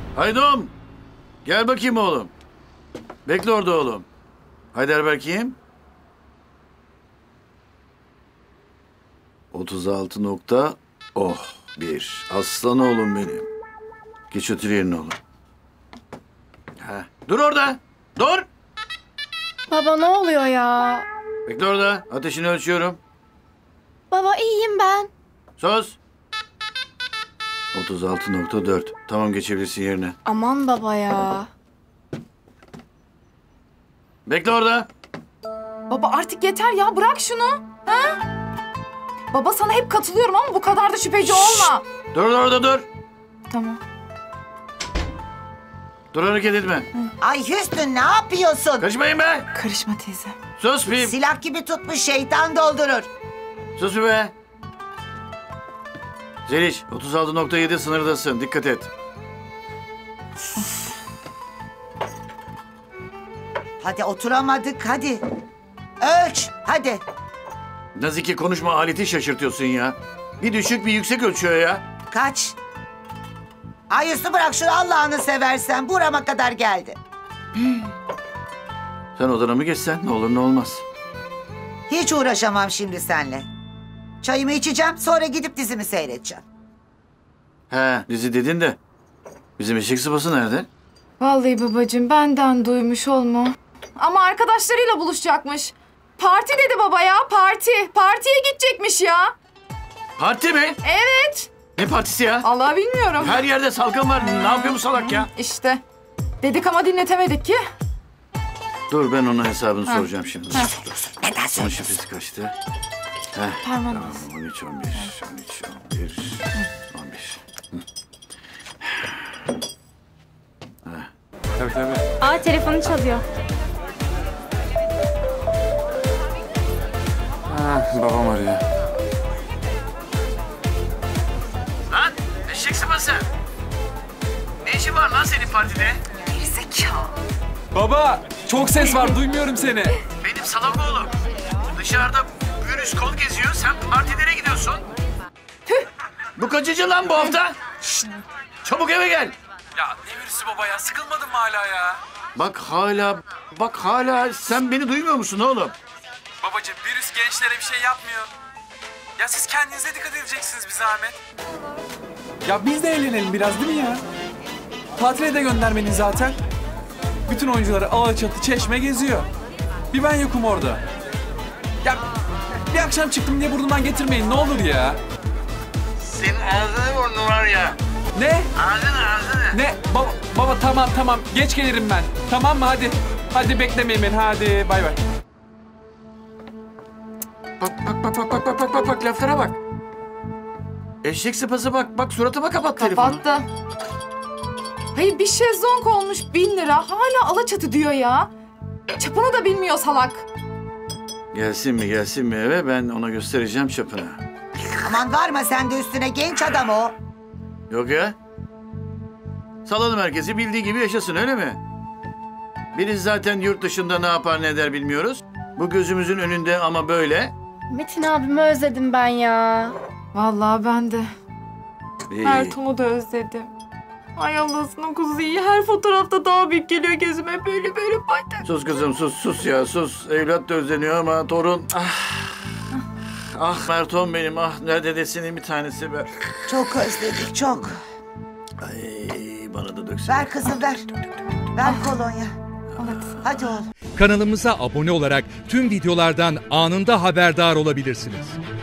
Haydom. Gel bakayım oğlum. Bekle orada oğlum. Haydar bakayım. 36 nokta. Oh bir. Aslan oğlum benim. Geç otur yerine oğlum. Ha. Dur orada. Dur. Baba ne oluyor ya? Bekle orada. Ateşini ölçüyorum. Baba iyiyim ben. Sus. 36.4. Tamam geçebilirsin yerine. Aman baba ya. Bekle orada. Baba artık yeter ya, bırak şunu. Ha? Baba sana hep katılıyorum ama bu kadar da şüpheci olma. Dur orada dur. Tamam. Dur hareket etme. Ay Hüsnü ne yapıyorsun? Kaçmayın be. Karışma teyze. Sus bir. Silah gibi tutmuş şeytan doldurur. Sus bir be. Zeliş 36.7 sınırdasın. Dikkat et. Hadi oturamadık hadi. Ölç hadi. Nazike konuşma aleti şaşırtıyorsun ya. Bir düşük bir yüksek ölçüyor ya. Kaç? Ay Hüsnü bırak şunu Allah'ını seversen. Burama kadar geldi. Sen odana mı geçsen ne olur ne olmaz. Hiç uğraşamam şimdi seninle. Çayımı içeceğim sonra gidip dizimi seyredeceğim. He dizi dedin de. Bizim eşek sıpası nerede? Vallahi babacığım benden duymuş olma. Ama arkadaşlarıyla buluşacakmış. Parti dedi baba ya, parti. Partiye gidecekmiş ya. Parti mi? Evet. Ne partisi ya? Allah bilmiyorum. Her yerde salgın var. Ne yapıyor bu salak ya? İşte. Dedik ama dinletemedik ki. Dur ben onun hesabını soracağım şimdi. Neden Onun söylüyorsun? şifresi kaçtı? Heh. Parmağım. Tamam 13, 11, 13, 11, 11. Tabii tabii. Aa telefonu çalıyor. Babam arıyor. Lan eşek sıpası. Ne işin var lan senin partide? Baba çok ses var duymuyorum seni. Benim salak oğlum. Dışarıda virüs kol geziyor. Sen partilere gidiyorsun. Bu kaçıncı lan bu hafta? Şşt! Çabuk eve gel. Ya ne virüsü baba ya, sıkılmadın mı hala ya? Bak hala sen beni duymuyor musun oğlum? Babacığım virüs gençlere bir şey yapmıyor. Ya siz kendinize dikkat edeceksiniz bir zahmet. Ya biz de eğlenelim biraz değil mi ya? Tatile de göndermenin zaten. Bütün oyuncuları Alaçatı, Çeşme geziyor. Bir ben yokum orada. Ya bir akşam çıktım diye burnumdan getirmeyin ne olur ya. Senin ağzını burnun var ya. Ne? Ağzını. Ne? Baba tamam geç gelirim ben. Tamam mı hadi. Hadi beklemeyin beni hadi bay bay. Bak laflara bak. Eşek sıpası bak suratıma kapat telefonu. Kapattı. Hayır bir şezlong olmuş 1000 lira. Hala Alaçatı diyor ya. Çapını da bilmiyor salak. Gelsin mi eve ben ona göstereceğim çapını. Aman varma sen de üstüne genç adam o. Yok ya. Salalım herkesi bildiği gibi yaşasın öyle mi? Biz zaten yurt dışında ne yapar ne eder bilmiyoruz. Bu gözümüzün önünde ama böyle. Metin abimi özledim ben ya. Vallahi ben de. İyi. Ertuğ'u da özledim. Ay Allah'ın kuzuyu her fotoğrafta daha büyük geliyor gözüme böyle baktım. Sus kızım sus ya sus. Evlat da özleniyor ama torun. Ah Merton benim nerede desinin bir tanesi be. Çok özledik çok. Ay bana da döksün. Ver kızım ver. Ver kolonya. Hadi oğlum. Kanalımıza abone olarak tüm videolardan anında haberdar olabilirsiniz.